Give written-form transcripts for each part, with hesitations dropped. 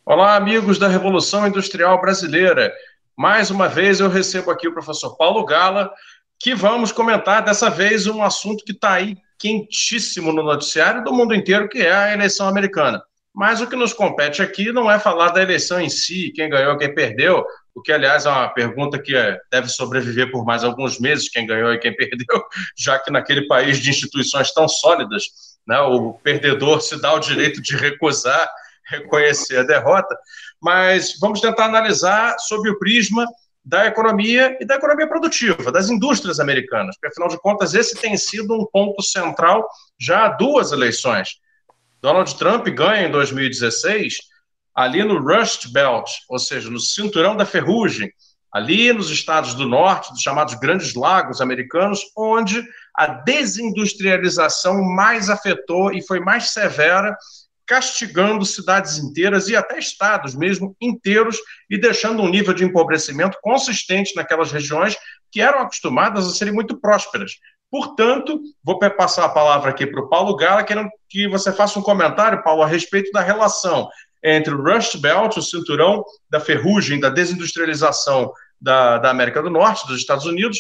Olá, amigos da Revolução Industrial Brasileira. Mais uma vez eu recebo aqui o professor Paulo Gala, que vamos comentar dessa vez um assunto que está aí quentíssimo no noticiário do mundo inteiro, que é a eleição americana. Mas o que nos compete aqui não é falar da eleição em si, quem ganhou, quem perdeu, o que, aliás, é uma pergunta que deve sobreviver por mais alguns meses, quem ganhou e quem perdeu, já que naquele país de instituições tão sólidas, né, o perdedor se dá o direito de recusar reconhecer a derrota, mas vamos tentar analisar sob o prisma da economia e da economia produtiva, das indústrias americanas, porque, afinal de contas, esse tem sido um ponto central já há duas eleições. Donald Trump ganha em 2016 ali no Rust Belt, ou seja, no cinturão da ferrugem, ali nos estados do norte, dos chamados Grandes Lagos americanos, onde a desindustrialização mais afetou e foi mais severa, castigando cidades inteiras e até estados mesmo inteiros e deixando um nível de empobrecimento consistente naquelas regiões que eram acostumadas a serem muito prósperas. Portanto, vou passar a palavra aqui para o Paulo Gala, querendo que você faça um comentário, Paulo, a respeito da relação entre o Rust Belt, o cinturão da ferrugem, da desindustrialização da América do Norte, dos Estados Unidos,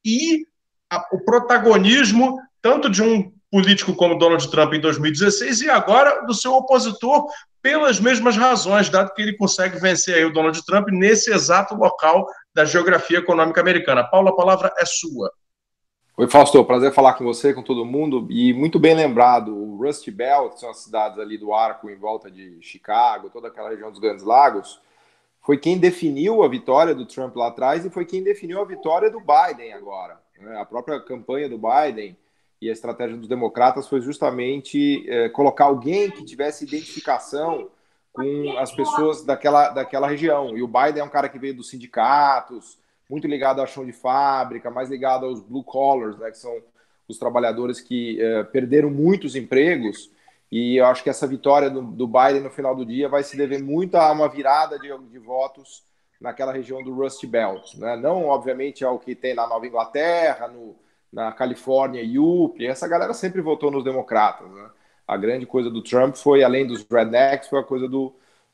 e o protagonismo tanto de um político como Donald Trump em 2016 e agora do seu opositor pelas mesmas razões, dado que ele consegue vencer aí o Donald Trump nesse exato local da geografia econômica americana. Paulo, a palavra é sua. Oi, Fausto, prazer falar com você, com todo mundo. E muito bem lembrado, o Rust Belt, que são as cidades ali do Arco em volta de Chicago, toda aquela região dos Grandes Lagos, foi quem definiu a vitória do Trump lá atrás e foi quem definiu a vitória do Biden agora. A própria campanha do Biden e a estratégia dos democratas foi justamente colocar alguém que tivesse identificação com as pessoas daquela região. E o Biden é um cara que veio dos sindicatos, muito ligado ao chão de fábrica, mais ligado aos blue collars, né, que são os trabalhadores que perderam muitos empregos. E eu acho que essa vitória do Biden no final do dia vai se dever muito a uma virada de votos naquela região do Rust Belt. Né? Não, obviamente, ao que tem na Nova Inglaterra, na Califórnia, UP. Essa galera sempre votou nos democratas. Né? A grande coisa do Trump foi, além dos rednecks, foi a coisa do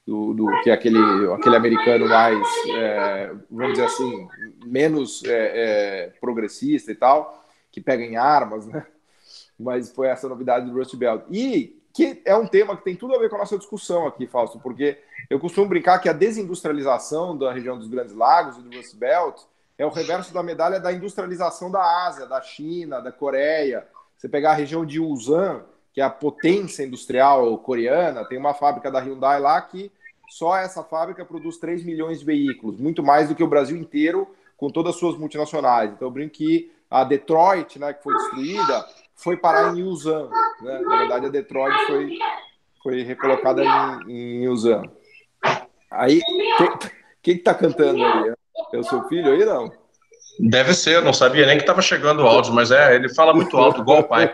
que é aquele americano mais, vamos dizer assim, menos progressista e tal, que pega em armas, né? Mas foi essa novidade do Rust Belt. E que é um tema que tem tudo a ver com a nossa discussão aqui, Fausto, porque eu costumo brincar que a desindustrialização da região dos Grandes Lagos e do Rust Belt é o reverso da medalha da industrialização da Ásia, da China, da Coreia. Você pegar a região de Ulsan, que é a potência industrial coreana, tem uma fábrica da Hyundai lá que só essa fábrica produz 3 milhões de veículos, muito mais do que o Brasil inteiro com todas as suas multinacionais. Então eu brinco que a Detroit, né, que foi destruída, foi parar em Ulsan. Né? Na verdade, a Detroit foi recolocada em Ulsan. Aí, quem que tá cantando aí? É o seu filho aí, não? Deve ser, eu não sabia nem que estava chegando o áudio, mas ele fala muito alto, igual o pai.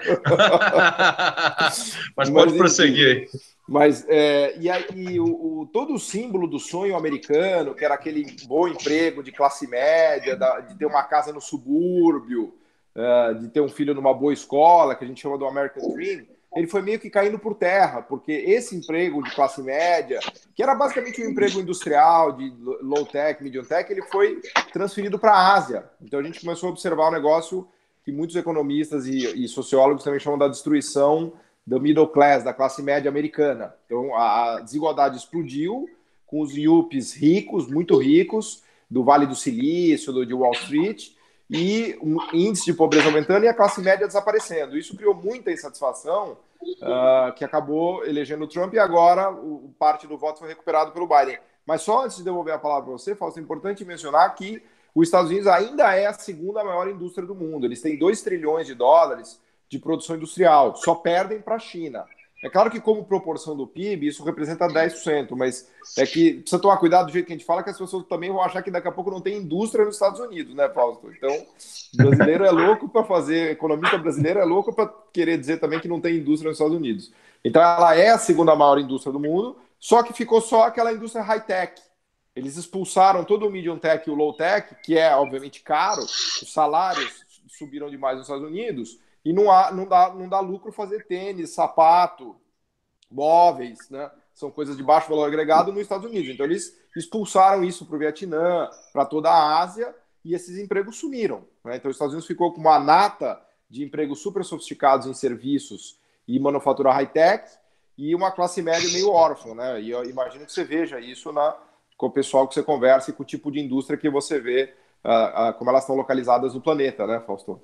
Mas pode Mas, enfim. prosseguir aí. Mas, e aí, todo o símbolo do sonho americano, que era aquele bom emprego de classe média, de ter uma casa no subúrbio, de ter um filho numa boa escola, que a gente chama do American Dream, ele foi meio que caindo por terra, porque esse emprego de classe média, que era basicamente um emprego industrial, de low-tech, medium-tech, ele foi transferido para a Ásia. Então a gente começou a observar um negócio que muitos economistas e sociólogos também chamam da destruição do middle class, da classe média americana. Então a desigualdade explodiu com os yuppies ricos, muito ricos, do Vale do Silício, de Wall Street, e um índice de pobreza aumentando e a classe média desaparecendo. Isso criou muita insatisfação, que acabou elegendo o Trump, e agora parte do voto foi recuperado pelo Biden. Mas só antes de devolver a palavra para você, Fausto, é importante mencionar que os Estados Unidos ainda é a segunda maior indústria do mundo. Eles têm 2 trilhões de dólares de produção industrial, só perdem para a China. É claro que, como proporção do PIB, isso representa 10%, mas é que precisa tomar cuidado do jeito que a gente fala, que as pessoas também vão achar que daqui a pouco não tem indústria nos Estados Unidos, né, Fausto? Então, brasileiro é louco para fazer, economista brasileiro é louco para querer dizer também que não tem indústria nos Estados Unidos. Então, ela é a segunda maior indústria do mundo, só que ficou só aquela indústria high-tech. Eles expulsaram todo o medium-tech e o low-tech, que é, obviamente, caro, os salários subiram demais nos Estados Unidos, e não dá lucro fazer tênis, sapato, móveis, né? são coisas de baixo valor agregado nos Estados Unidos. Então, eles expulsaram isso para o Vietnã, para toda a Ásia, e esses empregos sumiram, né? Então, os Estados Unidos ficou com uma nata de empregos super sofisticados em serviços e manufatura high-tech e uma classe média meio órfã, né? E eu imagino que você veja isso com o pessoal que você conversa e com o tipo de indústria que você vê, como elas estão localizadas no planeta, né, Fausto?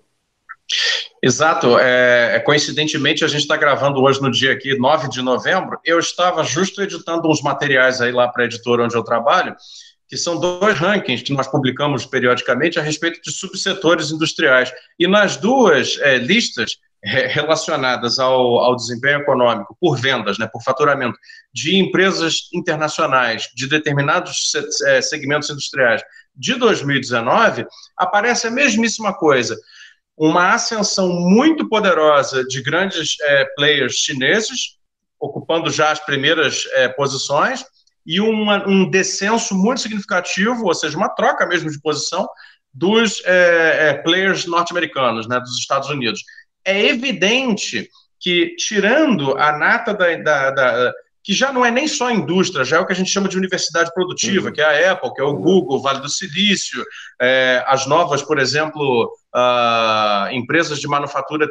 Exato. Coincidentemente, a gente está gravando hoje no dia aqui, 9 de novembro. Eu estava justo editando uns materiais aí lá para a editora onde eu trabalho, que são 2 rankings que nós publicamos periodicamente a respeito de subsetores industriais. E nas 2 listas relacionadas ao desempenho econômico por vendas, né, por faturamento de empresas internacionais de determinados segmentos industriais de 2019, aparece a mesmíssima coisa. Uma ascensão muito poderosa de grandes players chineses, ocupando já as primeiras posições, e um descenso muito significativo, ou seja, uma troca mesmo de posição, dos players norte-americanos, né, dos Estados Unidos. É evidente que, tirando a nata que já não é nem só indústria, já é o que a gente chama de universidade produtiva, que é a Apple, que é o Google, o Vale do Silício, as novas, por exemplo, empresas de manufatura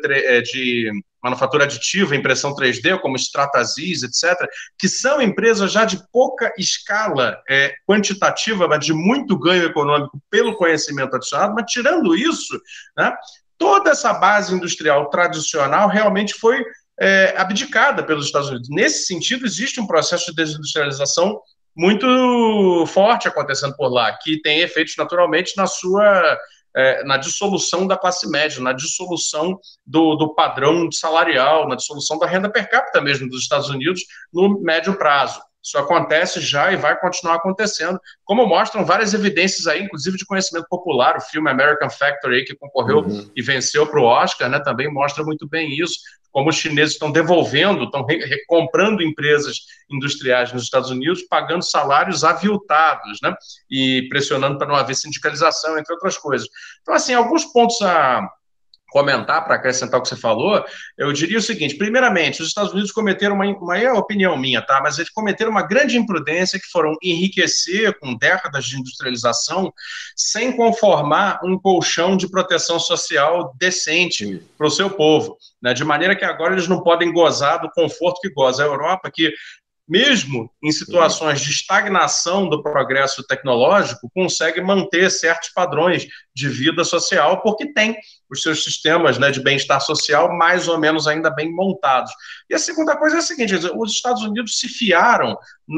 aditiva, impressão 3D, como Stratasys, etc., que são empresas já de pouca escala quantitativa, mas de muito ganho econômico pelo conhecimento adicionado. Mas, tirando isso, né, toda essa base industrial tradicional realmente foi abdicada pelos Estados Unidos. Nesse sentido, existe um processo de desindustrialização muito forte acontecendo por lá, que tem efeitos naturalmente na dissolução da classe média, na dissolução do padrão salarial, na dissolução da renda per capita mesmo dos Estados Unidos no médio prazo. Isso acontece já e vai continuar acontecendo, como mostram várias evidências aí, inclusive de conhecimento popular. O filme American Factory, que concorreu e venceu para o Oscar, né, também mostra muito bem isso, como os chineses estão devolvendo, estão recomprando empresas industriais nos Estados Unidos, pagando salários aviltados, né, e pressionando para não haver sindicalização, entre outras coisas. Então, assim, alguns pontos a comentar, para acrescentar o que você falou, eu diria o seguinte: primeiramente, os Estados Unidos cometeram uma opinião minha, tá? Mas eles cometeram uma grande imprudência, que foram enriquecer com décadas de industrialização, sem conformar um colchão de proteção social decente para o seu povo, né? De maneira que agora eles não podem gozar do conforto que goza a Europa, que mesmo em situações de estagnação do progresso tecnológico, consegue manter certos padrões de vida social, porque tem os seus sistemas, né, de bem-estar social mais ou menos ainda bem montados. E a segunda coisa é a seguinte: os Estados Unidos se fiaram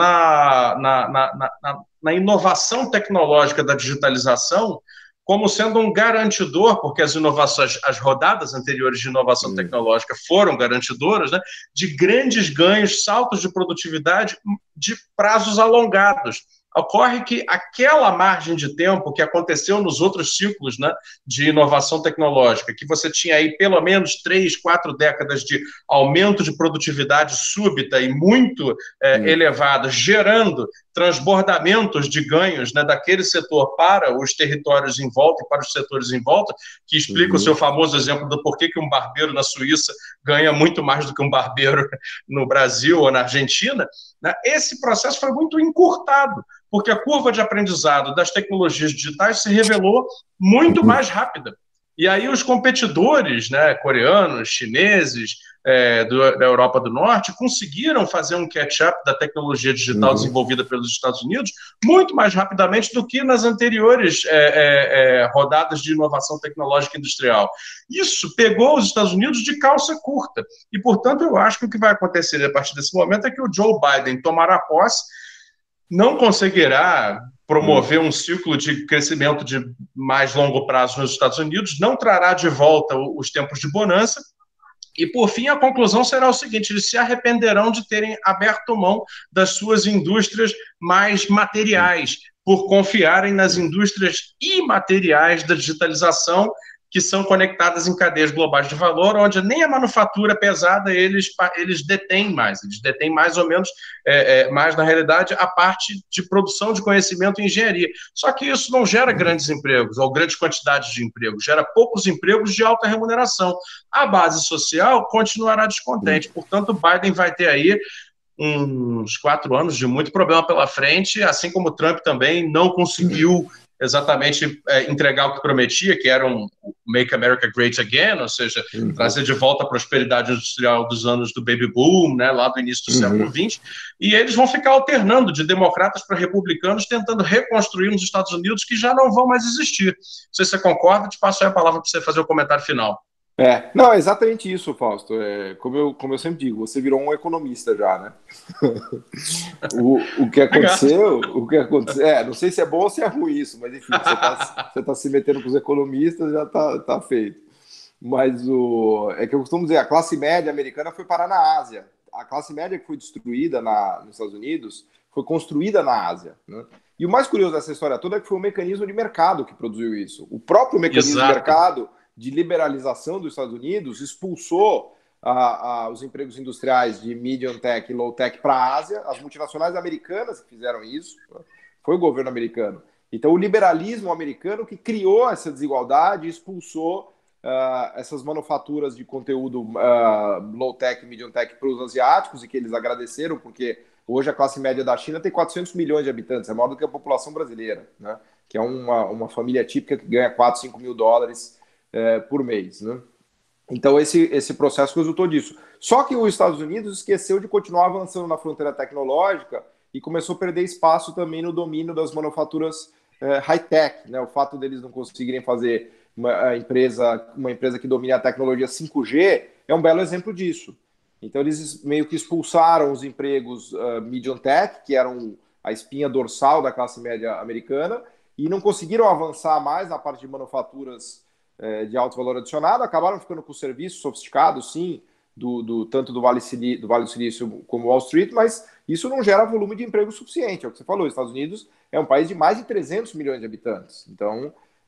na inovação tecnológica da digitalização como sendo um garantidor, porque as inovações, as rodadas anteriores de inovação tecnológica foram garantidoras, né, de grandes ganhos, saltos de produtividade de prazos alongados. Ocorre que aquela margem de tempo que aconteceu nos outros ciclos, né, de inovação tecnológica, que você tinha aí pelo menos 3, 4 décadas de aumento de produtividade súbita e muito elevada, gerando transbordamentos de ganhos, né, daquele setor para os territórios em volta e para os setores em volta, que explica o seu famoso exemplo do porquê que um barbeiro na Suíça ganha muito mais do que um barbeiro no Brasil ou na Argentina, né? Esse processo foi muito encurtado, porque a curva de aprendizado das tecnologias digitais se revelou muito mais rápida. E aí os competidores, né, coreanos, chineses, da Europa do Norte, conseguiram fazer um catch-up da tecnologia digital desenvolvida pelos Estados Unidos muito mais rapidamente do que nas anteriores rodadas de inovação tecnológica industrial. Isso pegou os Estados Unidos de calça curta. E, portanto, eu acho que o que vai acontecer a partir desse momento é que o Joe Biden tomará posse, não conseguirá promover um ciclo de crescimento de mais longo prazo nos Estados Unidos, não trará de volta os tempos de bonança, e, por fim, a conclusão será o seguinte: eles se arrependerão de terem aberto mão das suas indústrias mais materiais, por confiarem nas indústrias imateriais da digitalização, que são conectadas em cadeias globais de valor, onde nem a manufatura pesada eles detêm mais. Eles detêm mais ou menos, mais na realidade, a parte de produção de conhecimento e engenharia. Só que isso não gera grandes empregos, ou grandes quantidades de empregos, gera poucos empregos de alta remuneração. A base social continuará descontente. Portanto, Biden vai ter aí uns 4 anos de muito problema pela frente, assim como o Trump também não conseguiu exatamente entregar o que prometia, que era um Make America Great Again, ou seja, trazer de volta a prosperidade industrial dos anos do baby boom, né, lá do início do século XX, e eles vão ficar alternando de democratas para republicanos, tentando reconstruir uns Estados Unidos que já não vão mais existir. Não sei se você concorda, te passo aí a palavra para você fazer o comentário final. Não, é exatamente isso, Fausto. Como eu sempre digo, você virou um economista já, né? o que aconteceu, não sei se é bom ou se é ruim isso, mas enfim, você tá se metendo com os economistas, já tá feito. Mas é que eu costumo dizer, a classe média americana foi parar na Ásia. A classe média que foi destruída nos Estados Unidos foi construída na Ásia, né? E o mais curioso dessa história toda é que foi o mecanismo de mercado que produziu isso. O próprio mecanismo de mercado de liberalização dos Estados Unidos expulsou os empregos industriais de medium tech e low tech para a Ásia, as multinacionais americanas que fizeram isso, foi o governo americano. Então, o liberalismo americano que criou essa desigualdade e expulsou essas manufaturas de conteúdo low tech e medium tech para os asiáticos, e que eles agradeceram, porque hoje a classe média da China tem 400 milhões de habitantes, é maior do que a população brasileira, né? Que é uma família típica que ganha 4, 5 mil dólares por mês, né? Então esse processo resultou disso. Só que os Estados Unidos esqueceu de continuar avançando na fronteira tecnológica e começou a perder espaço também no domínio das manufaturas high-tech, né? O fato deles não conseguirem fazer uma empresa que domine a tecnologia 5G é um belo exemplo disso. Então eles meio que expulsaram os empregos medium tech, que eram a espinha dorsal da classe média americana, e não conseguiram avançar mais na parte de manufaturas de alto valor adicionado, acabaram ficando com serviços sofisticados, sim, tanto do Vale do Silício como Wall Street, mas isso não gera volume de emprego suficiente. É o que você falou, os Estados Unidos é um país de mais de 300 milhões de habitantes. Então,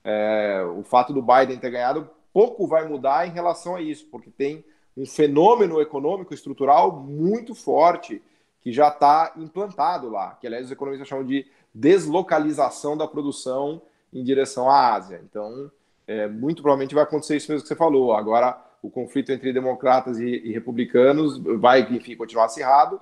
o fato do Biden ter ganhado pouco vai mudar em relação a isso, porque tem um fenômeno econômico estrutural muito forte que já está implantado lá, que, aliás, os economistas chamam de deslocalização da produção em direção à Ásia. Então, muito provavelmente vai acontecer isso mesmo que você falou. Agora, o conflito entre democratas e republicanos vai, enfim, continuar acirrado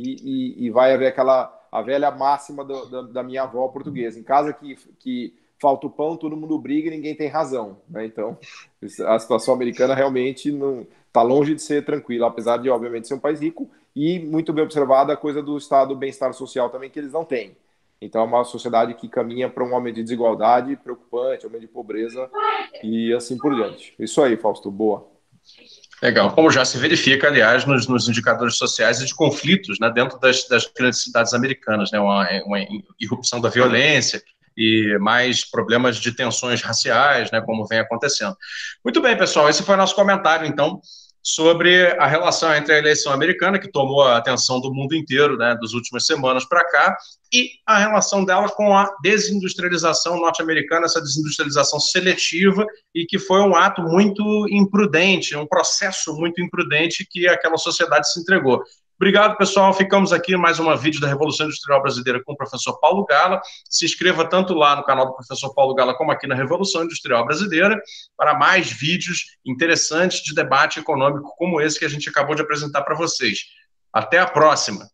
e vai haver a velha máxima da minha avó portuguesa. Em casa que falta o pão, todo mundo briga e ninguém tem razão, né? Então, a situação americana realmente não está longe de ser tranquila, apesar de, obviamente, ser um país rico e, muito bem observada, a coisa do estado bem-estar social também, que eles não têm. Então, é uma sociedade que caminha para um aumento de desigualdade preocupante, aumento de pobreza e assim por diante. Isso aí, Fausto, boa. Legal, como já se verifica, aliás, nos indicadores sociais e de conflitos, né, dentro das grandes cidades americanas, né, uma irrupção da violência e mais problemas de tensões raciais, né, como vem acontecendo. Muito bem, pessoal, esse foi o nosso comentário, então, sobre a relação entre a eleição americana, que tomou a atenção do mundo inteiro, né, das últimas semanas para cá, e a relação dela com a desindustrialização norte-americana, essa desindustrialização seletiva, e que foi um ato muito imprudente, um processo muito imprudente que aquela sociedade se entregou. Obrigado, pessoal. Ficamos aqui em mais uma vídeo da Revolução Industrial Brasileira com o professor Paulo Gala. Se inscreva tanto lá no canal do professor Paulo Gala como aqui na Revolução Industrial Brasileira para mais vídeos interessantes de debate econômico como esse que a gente acabou de apresentar para vocês. Até a próxima!